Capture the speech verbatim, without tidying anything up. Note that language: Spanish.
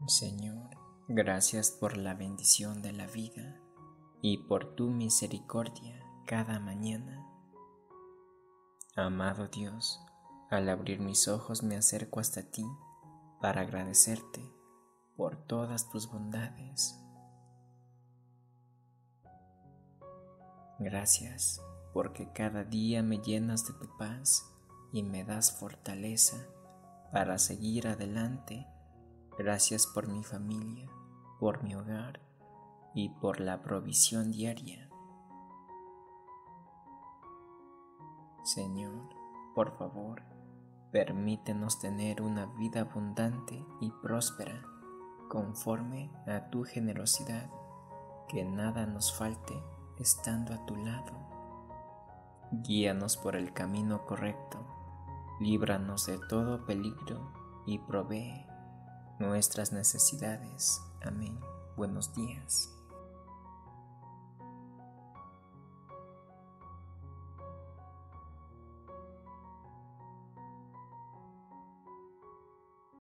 Señor, gracias por la bendición de la vida y por tu misericordia cada mañana. Amado Dios, al abrir mis ojos me acerco hasta ti para agradecerte por todas tus bondades. Gracias porque cada día me llenas de tu paz y me das fortaleza para seguir adelante. Gracias por mi familia, por mi hogar y por la provisión diaria. Señor, por favor, permítenos tener una vida abundante y próspera conforme a tu generosidad, que nada nos falte estando a tu lado. Guíanos por el camino correcto, líbranos de todo peligro y provee nuestras necesidades. Amén. Buenos días.